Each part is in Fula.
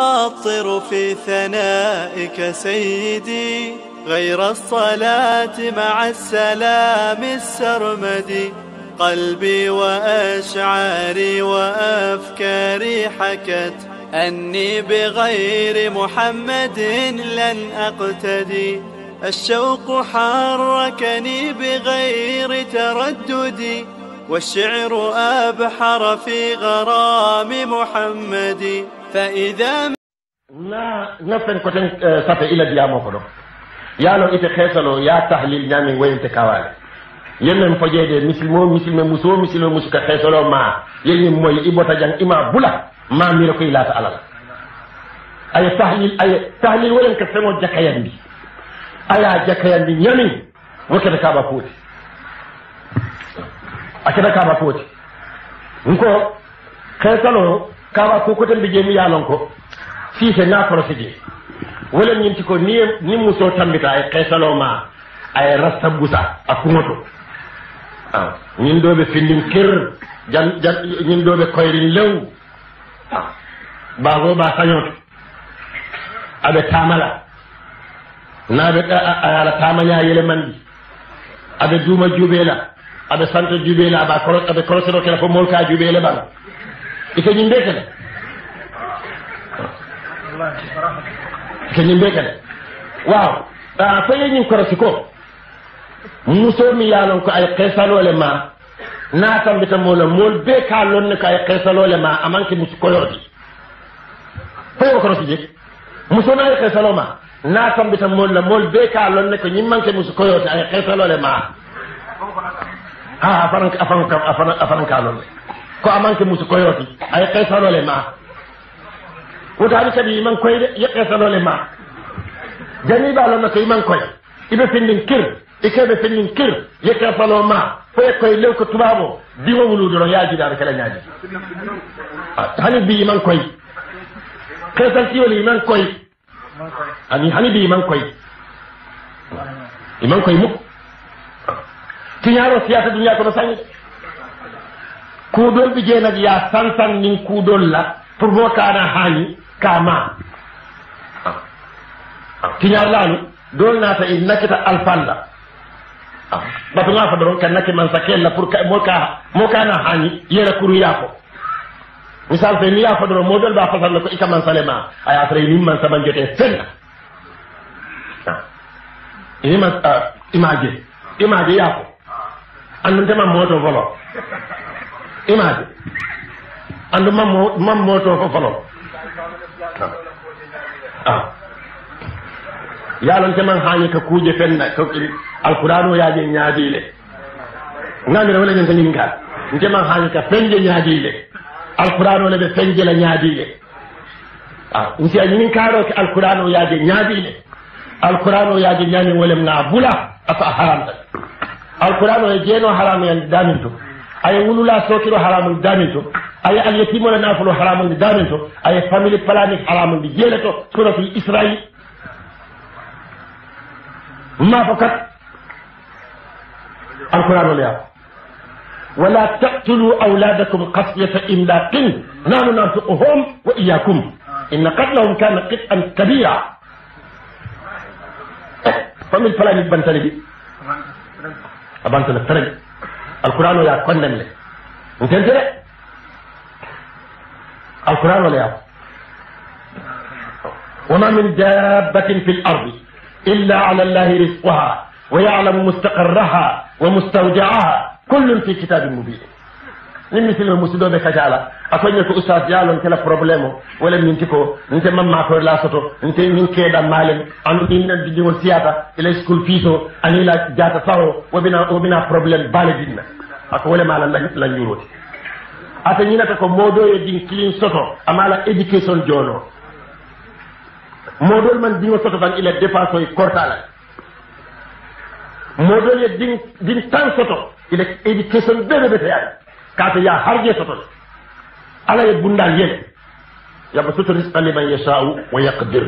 أطر في ثنائك سيدي غير الصلاة مع السلام السرمدي. قلبي وأشعاري وأفكاري حكت أني بغير محمد لن أقتدي. الشوق حركني بغير تردد والشعر أبحر في غرام محمد. فإذا نفن كتن سفه إلى ديامو كدو يالو إتي خيسلو يا تحليل نامي وينت كوالي ينن فجيدي مسلم مسو كخيسلو ما ينن موي إبوتا جان إما بولا ما ميركو إلا تعالى أي تحليل وين كسمو جكيان دي أي جكيان دي يمين وكذا كابا فوتي أكذا كابا فوتي نكو خيسلو kaba ko ko tan bije mi yalon ko fi se na ko sigi wala nyinti ko ni muso tambita ay kaysalo ma ay rasta busa akumoto nyin dobe findin kir jan nyin dobe koyrin lew bago ba sañot abe tamala na be ala tamanya yele mandi abe duma jubela abe sante jubela ba ko abe korosero kala ko molka jubela ba ike ñimbe kene ike ñimbe kene waaw fa yeñin korosi ko muso mi yalon ko ay qesalole ma na tambita mola mol be ka lonne ko ay qesalole ma amanke musu koyodi fo korosi je muso na ay qesalo ma na tambita mola mol be ka lonne ko ñimmanke musu koyodi ay qesalole ma ha afaran ka lonne ko amanke musu koyoti ay qesalole ma wotani kadi man koyde ye qesalole ma jani ba lon ko man koy ibe findin kir ikebe findin kir ye qesalo ma fo koy lew ko tubabo diwo wuludo no yaaji dar kala nyaaji hani bi man koy qesal tiwoli man koy hani bi man koy iman koy muk tiñaro siyasa dunya ko no sangi kudol bi jeenak ya sansan nin kudol la pour mo kana hani kama tiñar lalu dol nata in nakita alfanda batu nga fa doron kan nakki man sakel la pour mo kana hani yera kuru yako misal fe ni ya fa doron modol ba fasal ko ikaman salema ay après ni man saban jote senna ini man image yako andunte man moto volo image andu mam moto ko falo yalon te man haani ka kuje fenna ko alqur'ano yaaje nyaadile ngami wala ngen tan ngal nte man haani ka fenje nyaadile alqur'ano le be fenje la nyaadile nti ani karo ke alqur'ano yaaje nyaadile alqur'ano yaaje nyani wolem na bula afa haram alqur'ano e jeno haram yan daminto ay wulula sokiro haramun daminto ay al yatimo la nafulu haramun daminto ay family planning haramun di jeleto suratul israil ma fakat alquran ya wala taqtulu awladakum khashyata imlaqin nahnu narzuquhum wa iyyakum in qatlahum kana qit'an kabira family planning bantali bi abantala tere القرآن يا كنن له انت القرآن ولا وما من دابة في الأرض إلا على الله رزقها ويعلم مستقرها ومستودعها كل في كتاب مبين نمثل المسدو بكجالا أكون يكو أستاذ يالون كلا بروبليمو ولا ننتكو ننت مما كور لا سوتو ننت من كيدا مالن أنو إننا ديجون سياتا إلى سكول فيسو أني لا جاتا ساو وبنا بروبليم بالدينا أكو ولا مالا لا نيروتي أتنينا تكو مودو يدين كلين سوتو أمالا إديكيشن جونو مودو من ديو سوتو فان إلى ديفاسو كورتالا مودو يدين تان سوتو إلى إديكيشن بيبي بيتيالا kata ya harje soto ala ye bundal yen ya basutu rizqa liman yasha'u wa yaqdir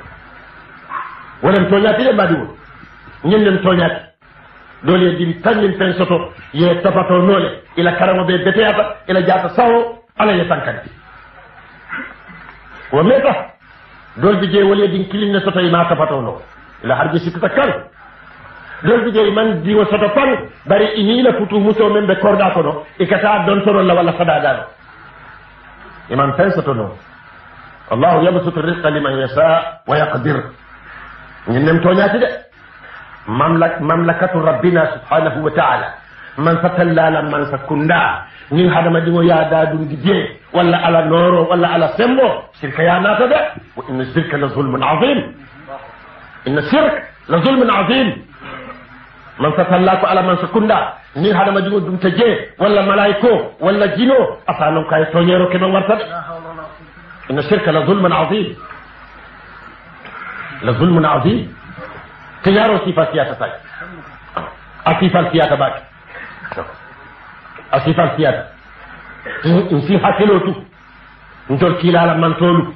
wala toñati de badiwo ñen toñati dole di tannin pen soto ye tapato nole ila karamo be beteata ila jata sawo ala ye tankati wa meta dol bi je wala din kilinne soto ma tapatono la harbi sikta kan dol bi je man diwo soto pan bari inila futu muso men be korda ko no e kata don toro la wala sadada imam tan soto no Allah yabsutu rizqa liman yasha wa yaqdir ñinem toñati de mamlakatu rabbina subhanahu wa ta'ala man fatallala man sakunda ni hadama dimo ya dadum dije wala ala noro wala ala sembo shirka ya nata de wa inna shirka la zulmun azim inna shirk la zulmun azim man fatallako ala man sakunda ni hadama dimo dum taje wala malaiko wala jino asalon kay toñero ke non warta inna shirka la zulmun azim la zulmun azim tiyaro sifa siyasa tay asifa siyasa bak asifa siyasa insi hakilotu ndol kilala man tolu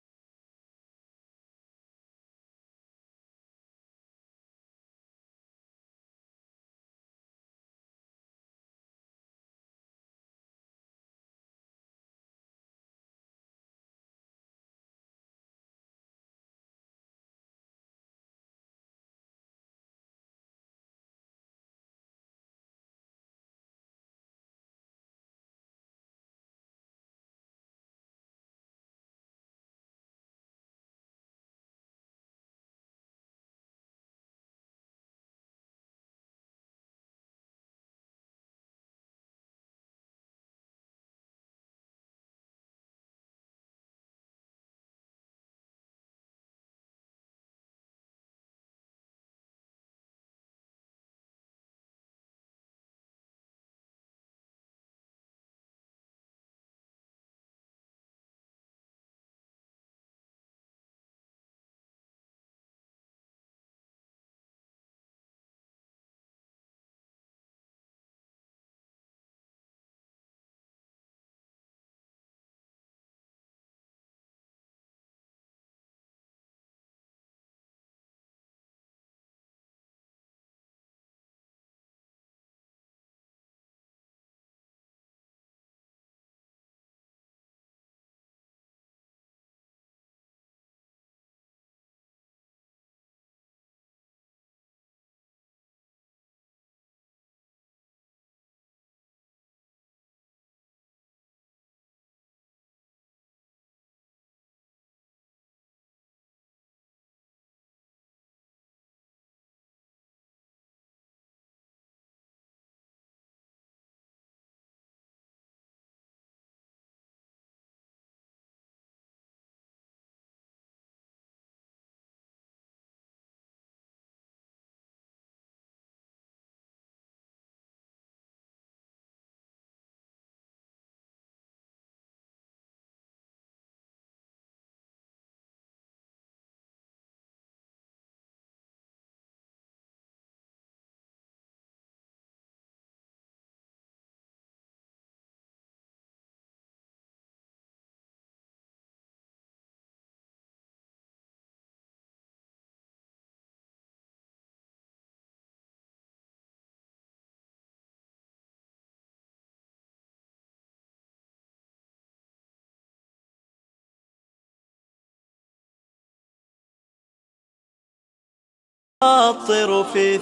أطر في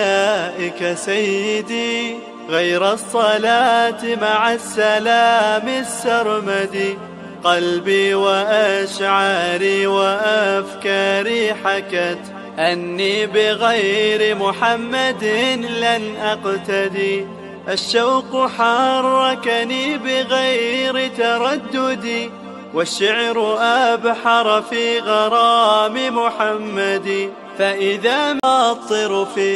ثنائك سيدي غير الصلاة مع السلام السرمدي قلبي وأشعاري وأفكاري حكت أني بغير محمد لن أقتدي الشوق حركني بغير ترددي والشعر أبحر في غرام محمد فإذا ما أطر في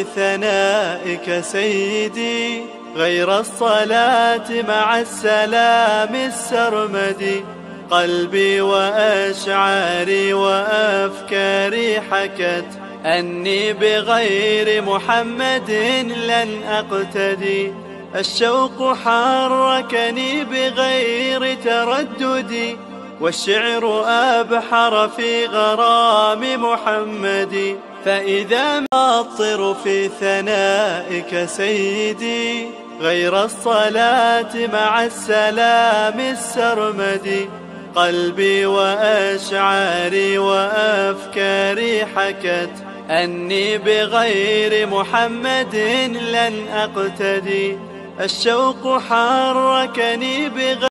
ثنائك سيدي غير الصلاة مع السلام السرمدي قلبي وأشعاري وأفكاري حكت أني بغير محمد لن أقتدي الشوق حركني بغير ترددي والشعر أبحر في غرام محمد فإذا ما أطر في ثنائك سيدي غير الصلاة مع السلام السرمدي قلبي وأشعاري وأفكاري حكت أني بغير محمد لن أقتدي. الشوق حركني بغير